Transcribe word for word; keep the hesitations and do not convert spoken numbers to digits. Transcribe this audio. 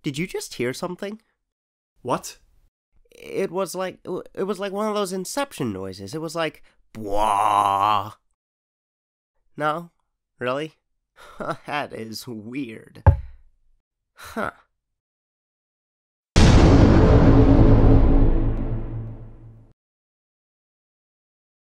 Did you just hear something? What? It was like, it was like one of those Inception noises. It was like, bwah. No? Really? That is weird. Huh.